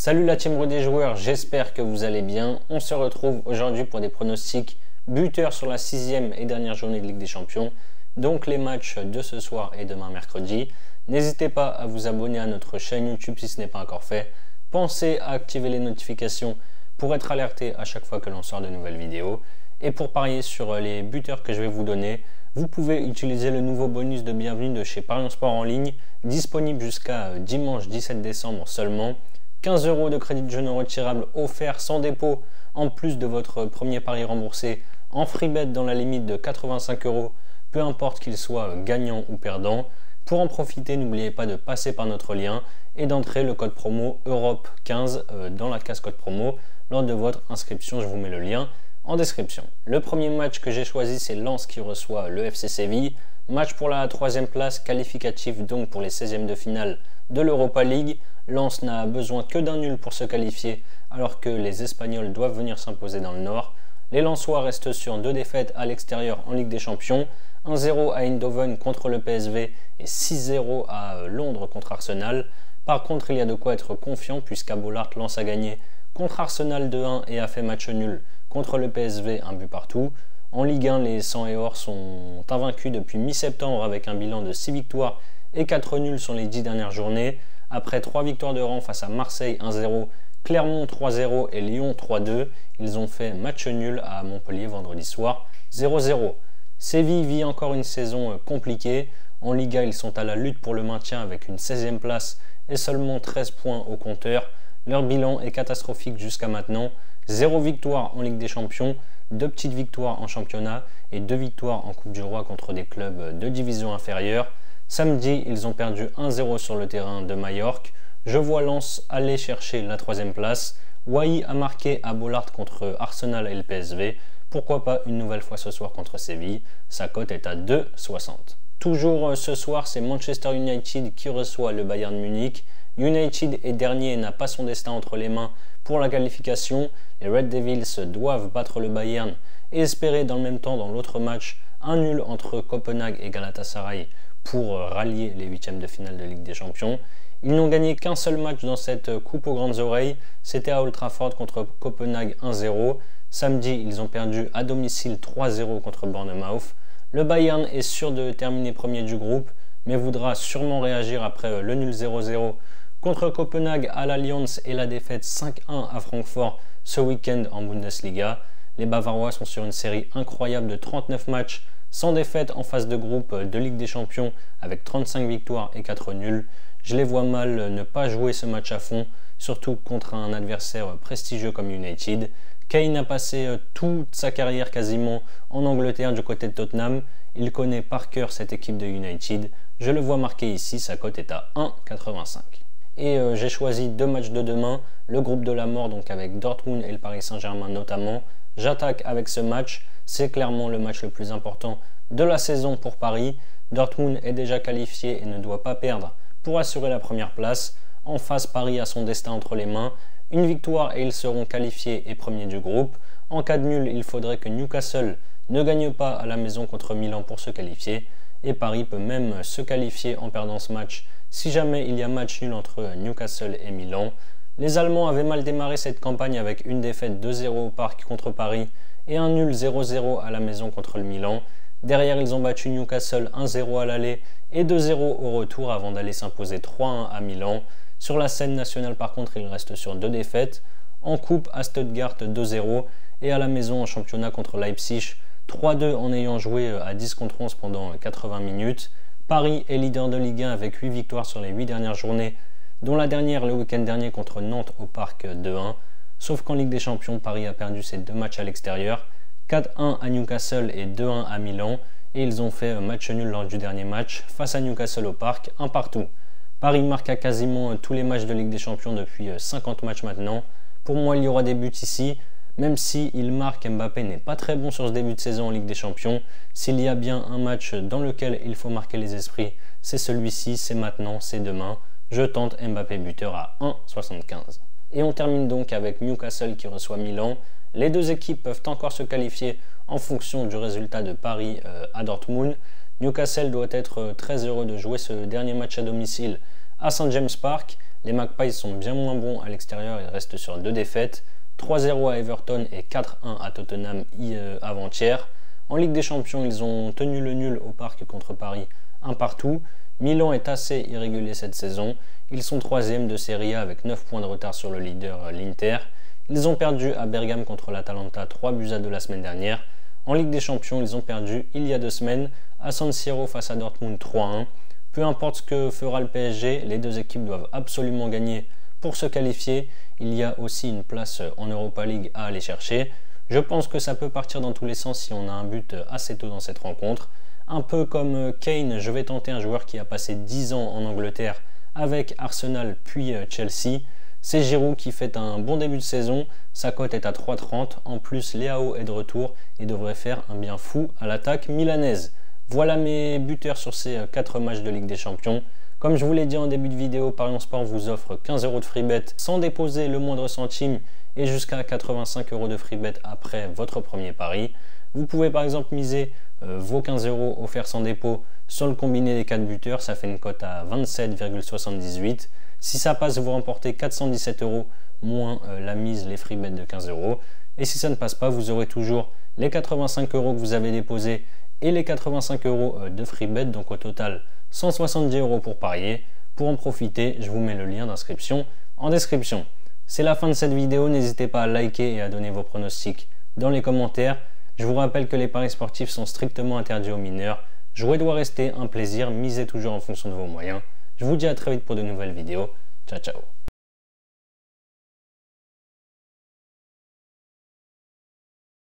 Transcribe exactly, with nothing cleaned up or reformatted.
Salut la team des joueurs, j'espère que vous allez bien. On se retrouve aujourd'hui pour des pronostics buteurs sur la sixième et dernière journée de Ligue des Champions. Donc les matchs de ce soir et demain mercredi. N'hésitez pas à vous abonner à notre chaîne YouTube si ce n'est pas encore fait. Pensez à activer les notifications pour être alerté à chaque fois que l'on sort de nouvelles vidéos. Et pour parier sur les buteurs que je vais vous donner, vous pouvez utiliser le nouveau bonus de bienvenue de chez Paris Sport en ligne, disponible jusqu'à dimanche dix-sept décembre seulement. quinze euros de crédit de jeu non retirable offert sans dépôt, en plus de votre premier pari remboursé en free bet dans la limite de quatre-vingt-cinq euros, peu importe qu'il soit gagnant ou perdant. Pour en profiter, n'oubliez pas de passer par notre lien et d'entrer le code promo Europe quinze dans la case code promo lors de votre inscription. Je vous mets le lien en description. Le premier match que j'ai choisi, c'est Lens qui reçoit le F C Séville. Match pour la troisième place, qualificatif donc pour les seizièmes de finale de l'Europa League. Lens n'a besoin que d'un nul pour se qualifier, alors que les Espagnols doivent venir s'imposer dans le Nord. Les Lensois restent sur deux défaites à l'extérieur en Ligue des Champions, un zéro à Eindhoven contre le P S V et six zéro à Londres contre Arsenal. Par contre, il y a de quoi être confiant puisqu'à Bollaert, Lens a gagné contre Arsenal deux un et a fait match nul contre le P S V, un but partout. En Ligue un, les Sang et Or sont invaincus depuis mi-septembre avec un bilan de six victoires et quatre nuls sur les dix dernières journées. Après trois victoires de rang face à Marseille un zéro, Clermont trois zéro et Lyon trois deux, ils ont fait match nul à Montpellier vendredi soir zéro zéro. Séville vit encore une saison compliquée. En Liga, ils sont à la lutte pour le maintien avec une seizième place et seulement treize points au compteur. Leur bilan est catastrophique jusqu'à maintenant. zéro victoire en Ligue des Champions, deux petites victoires en championnat et deux victoires en Coupe du Roi contre des clubs de division inférieure. Samedi, ils ont perdu un zéro sur le terrain de Majorque. Je vois Lens aller chercher la troisième place. Wai a marqué à Bollaert contre Arsenal et le P S V. Pourquoi pas une nouvelle fois ce soir contre Séville? Sa cote est à deux soixante. Toujours ce soir, c'est Manchester United qui reçoit le Bayern Munich. United est dernier et n'a pas son destin entre les mains pour la qualification. Les Red Devils doivent battre le Bayern et espérer dans le même temps dans l'autre match un nul entre Copenhague et Galatasaray pour rallier les huitièmes de finale de Ligue des Champions. Ils n'ont gagné qu'un seul match dans cette coupe aux grandes oreilles, c'était à Old Trafford contre Copenhague un zéro. Samedi, ils ont perdu à domicile trois zéro contre Bournemouth. Le Bayern est sûr de terminer premier du groupe, mais voudra sûrement réagir après le nul zéro zéro contre Copenhague à l'Allianz et la défaite cinq un à Francfort ce week-end en Bundesliga. Les Bavarois sont sur une série incroyable de trente-neuf matchs sans défaite en phase de groupe de Ligue des Champions avec trente-cinq victoires et quatre nuls. Je les vois mal ne pas jouer ce match à fond, surtout contre un adversaire prestigieux comme United. Kane a passé toute sa carrière quasiment en Angleterre du côté de Tottenham. Il connaît par cœur cette équipe de United. Je le vois marqué ici, sa cote est à un quatre-vingt-cinq. Et euh, j'ai choisi deux matchs de demain, le groupe de la mort donc avec Dortmund et le Paris Saint-Germain notamment. J'attaque avec ce match, c'est clairement le match le plus important de la saison pour Paris. Dortmund est déjà qualifié et ne doit pas perdre pour assurer la première place. En face, Paris a son destin entre les mains. Une victoire et ils seront qualifiés et premiers du groupe. En cas de nul, il faudrait que Newcastle ne gagne pas à la maison contre Milan pour se qualifier. Et Paris peut même se qualifier en perdant ce match si jamais il y a match nul entre Newcastle et Milan. Les Allemands avaient mal démarré cette campagne avec une défaite deux zéro au parc contre Paris et un nul zéro zéro à la maison contre le Milan. Derrière, ils ont battu Newcastle un zéro à l'aller et deux zéro au retour avant d'aller s'imposer trois un à Milan. Sur la scène nationale, par contre, ils restent sur deux défaites. En coupe à Stuttgart deux zéro et à la maison en championnat contre Leipzig trois deux en ayant joué à dix contre onze pendant quatre-vingts minutes. Paris est leader de Ligue un avec huit victoires sur les huit dernières journées, dont la dernière le week-end dernier contre Nantes au Parc deux un. Sauf qu'en Ligue des Champions, Paris a perdu ses deux matchs à l'extérieur, quatre un à Newcastle et deux un à Milan, et ils ont fait match nul lors du dernier match face à Newcastle au Parc, un partout. Paris marque à quasiment tous les matchs de Ligue des Champions depuis cinquante matchs maintenant. Pour moi, il y aura des buts ici, même si il marque, Mbappé n'est pas très bon sur ce début de saison en Ligue des Champions. S'il y a bien un match dans lequel il faut marquer les esprits, c'est celui-ci, c'est maintenant, c'est demain. Je tente Mbappé buteur à un soixante-quinze. Et on termine donc avec Newcastle qui reçoit Milan. Les deux équipes peuvent encore se qualifier en fonction du résultat de Paris euh, à Dortmund. Newcastle doit être très heureux de jouer ce dernier match à domicile à Saint James Park. Les Magpies sont bien moins bons à l'extérieur, ils restent sur deux défaites, trois zéro à Everton et quatre un à Tottenham avant-hier. En Ligue des Champions, ils ont tenu le nul au Parc contre Paris, un partout. Milan est assez irrégulier cette saison, ils sont troisième de Serie A avec neuf points de retard sur le leader l'Inter. Ils ont perdu à Bergame contre l'Atalanta trois buts à deux la semaine dernière. En Ligue des Champions, ils ont perdu il y a deux semaines à San Siro face à Dortmund trois un. Peu importe ce que fera le P S G, les deux équipes doivent absolument gagner pour se qualifier. Il y a aussi une place en Europa League à aller chercher. Je pense que ça peut partir dans tous les sens si on a un but assez tôt dans cette rencontre. Un peu comme Kane, je vais tenter un joueur qui a passé dix ans en Angleterre avec Arsenal puis Chelsea. C'est Giroud qui fait un bon début de saison, sa cote est à trois trente. En plus, Leao est de retour et devrait faire un bien fou à l'attaque milanaise. Voilà mes buteurs sur ces quatre matchs de Ligue des Champions. Comme je vous l'ai dit en début de vidéo, Parion Sport vous offre quinze euros de free bet sans déposer le moindre centime et jusqu'à quatre-vingt-cinq euros de free bet après votre premier pari. Vous pouvez par exemple miser euh, vos quinze euros offerts sans dépôt sur le combiné des quatre buteurs, ça fait une cote à vingt-sept virgule soixante-dix-huit. Si ça passe, vous remportez quatre cent dix-sept euros moins euh, la mise, les free bets de quinze euros. Et si ça ne passe pas, vous aurez toujours les quatre-vingt-cinq euros que vous avez déposés et les quatre-vingt-cinq euros de free bet, donc au total cent soixante-dix euros pour parier. Pour en profiter, je vous mets le lien d'inscription en description. C'est la fin de cette vidéo, n'hésitez pas à liker et à donner vos pronostics dans les commentaires. Je vous rappelle que les paris sportifs sont strictement interdits aux mineurs. Jouer doit rester un plaisir, misez toujours en fonction de vos moyens. Je vous dis à très vite pour de nouvelles vidéos. Ciao ciao.